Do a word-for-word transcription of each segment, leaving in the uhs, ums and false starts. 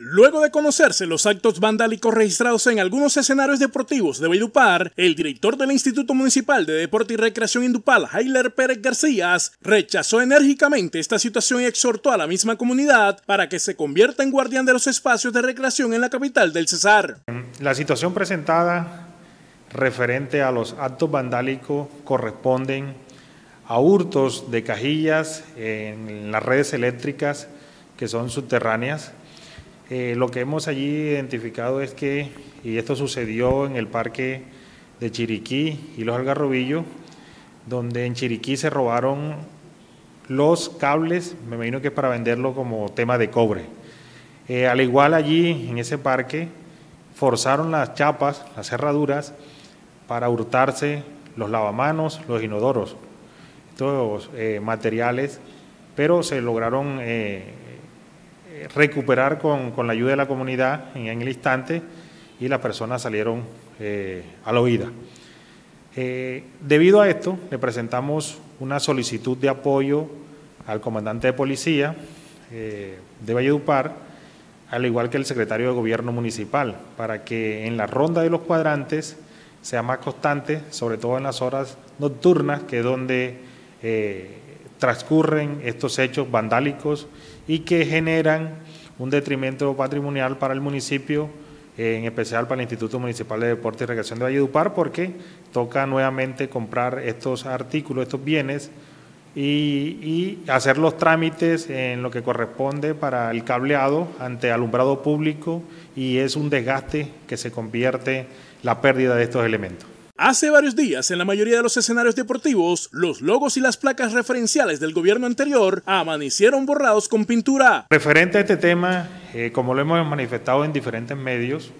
Luego de conocerse los actos vandálicos registrados en algunos escenarios deportivos de Valledupar, el director del Instituto Municipal de Deporte y Recreación Indupal, Jailer Pérez García, rechazó enérgicamente esta situación y exhortó a la misma comunidad para que se convierta en guardián de los espacios de recreación en la capital del Cesar. La situación presentada referente a los actos vandálicos corresponden a hurtos de cajillas en las redes eléctricas que son subterráneas. Eh, lo que hemos allí identificado es que, y esto sucedió en el parque de Chiriquí y Los Algarrobillos, donde en Chiriquí se robaron los cables, me imagino que es para venderlo como tema de cobre. Eh, al igual allí, en ese parque, forzaron las chapas, las cerraduras, para hurtarse los lavamanos, los inodoros, estos eh, materiales, pero se lograron eh, recuperar con, con la ayuda de la comunidad en, en el instante y las personas salieron eh, a la huida. Eh, debido a esto, le presentamos una solicitud de apoyo al comandante de policía eh, de Valledupar, al igual que el secretario de Gobierno Municipal, para que en la ronda de los cuadrantes sea más constante, sobre todo en las horas nocturnas, que es donde eh, transcurren estos hechos vandálicos y que generan un detrimento patrimonial para el municipio, eh, en especial para el Instituto Municipal de Deporte y Recreación de Valledupar, porque toca nuevamente comprar estos artículos, estos bienes y, y hacer los trámites en lo que corresponde para el cableado ante alumbrado público, y es un desgaste que se convierte la pérdida de estos elementos. Hace varios días, en la mayoría de los escenarios deportivos, los logos y las placas referenciales del gobierno anterior amanecieron borrados con pintura. Referente a este tema, eh, como lo hemos manifestado en diferentes medios,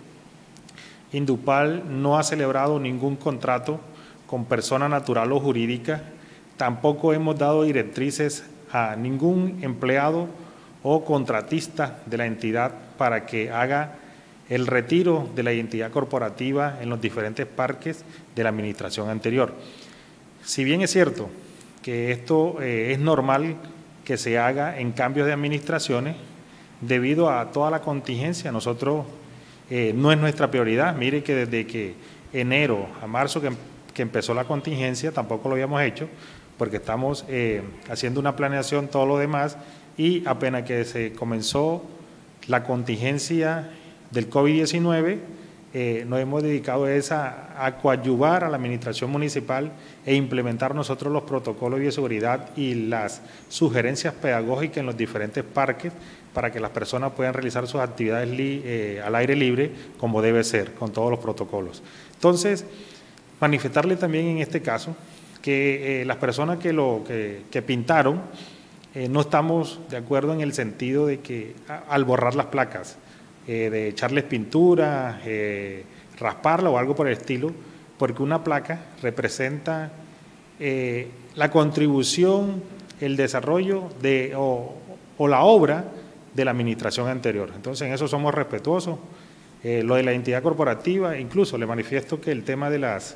Indupal no ha celebrado ningún contrato con persona natural o jurídica, tampoco hemos dado directrices a ningún empleado o contratista de la entidad para que haga el retiro de la identidad corporativa en los diferentes parques de la administración anterior. Si bien es cierto que esto eh, es normal que se haga en cambios de administraciones, debido a toda la contingencia, nosotros eh, no es nuestra prioridad. Mire que desde que enero a marzo que, que empezó la contingencia tampoco lo habíamos hecho, porque estamos eh, haciendo una planeación, todo lo demás, y apenas que se comenzó la contingencia del COVID diecinueve, eh, nos hemos dedicado a, esa, a coadyuvar a la administración municipal e implementar nosotros los protocolos de bioseguridad y las sugerencias pedagógicas en los diferentes parques para que las personas puedan realizar sus actividades li, eh, al aire libre como debe ser, con todos los protocolos. Entonces, manifestarle también en este caso que eh, las personas que, lo, que, que pintaron, eh, no estamos de acuerdo en el sentido de que a, al borrar las placas, Eh, de echarles pintura, eh, rasparla o algo por el estilo, porque una placa representa eh, la contribución, el desarrollo de, o, o la obra de la administración anterior. Entonces, en eso somos respetuosos. Eh, lo de la identidad corporativa, incluso le manifiesto que el tema de las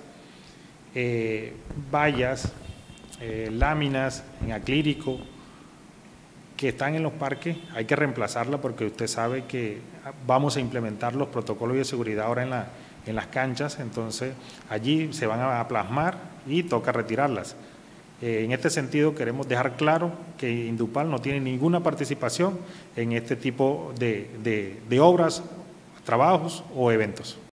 eh, vallas, eh, láminas en acrílico, que están en los parques, hay que reemplazarla porque usted sabe que vamos a implementar los protocolos de seguridad ahora en, la, en las canchas, entonces allí se van a plasmar y toca retirarlas. Eh, en este sentido queremos dejar claro que Indupal no tiene ninguna participación en este tipo de, de, de obras, trabajos o eventos.